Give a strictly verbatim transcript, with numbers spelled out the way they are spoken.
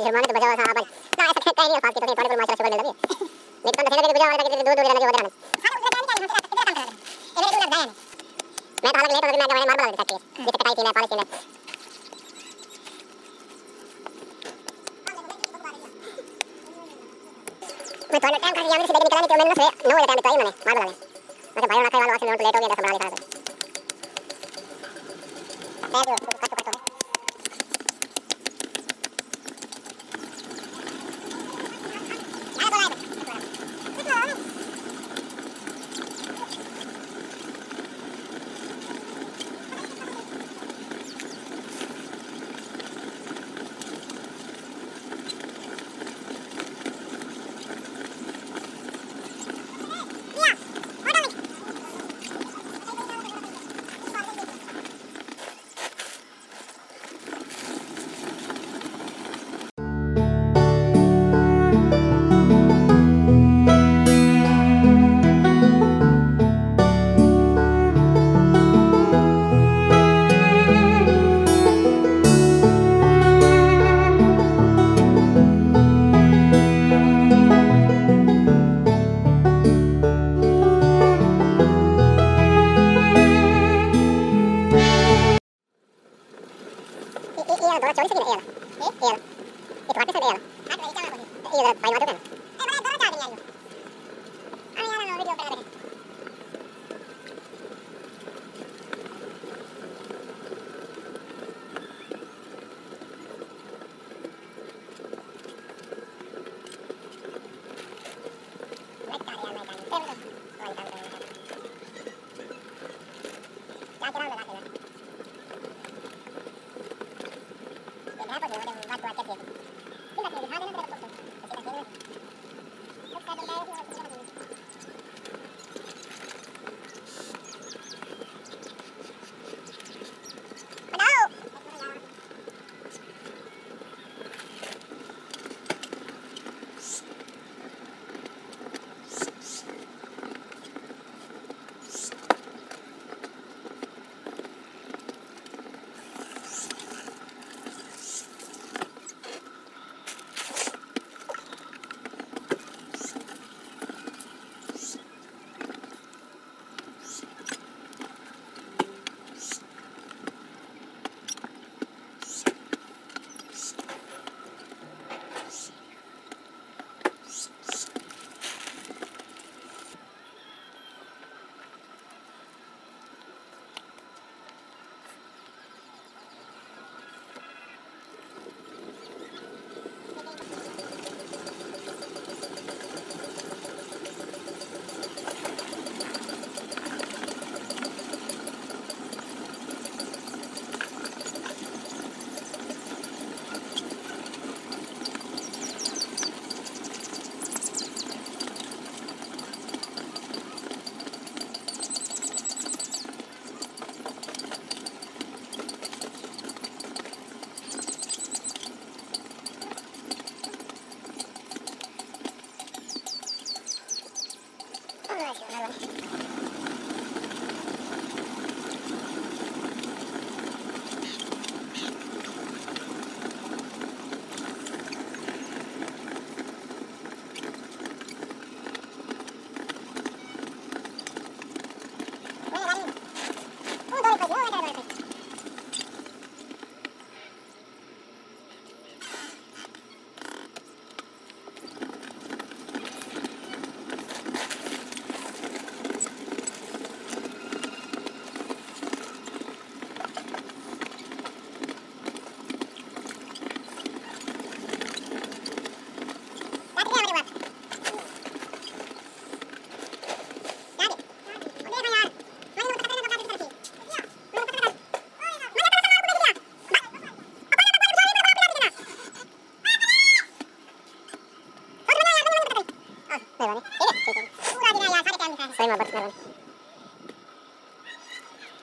की शुरुआत तो बजा हुआ था अपन ना ऐसा कहता नहीं फास्ट की तो थोड़े पर मास्टर शुगर मिल लगी नहीं तो तेरे भी गुजा वाला के दो दो लेना जो वजन हां उधर काम चाहिए हम कितना काम कर रहे हैं इधर उधर जाए मैं तो हालत लेट हो गई मैं मैंने मार बना सकती है ये कटाई थी मैं पॉलिश थी मैं थोड़ा टाइम खा लिया मेरे से लेके निकला नहीं तो मैंने से नौ बजे टाइम तो आई मैंने मार बना मैं भाई ना खाई वाला वाला लेट हो गया था बना लिखा मैं तो कट कट हो थोड़ा चौड़ी से नहीं है ये ये ये वापस से है हां तो क्या बोली ये भाई वाला है ए बड़ा दरो चार्ज नहीं आयो अरे यार नो वीडियो पे लगे लाइक कर यार मैं कर क्या चला लगा के बात बात बात कैसे ठीक है दिखा देना तेरे को ऐसे करके उसका तो मैं बनाओ सही में बस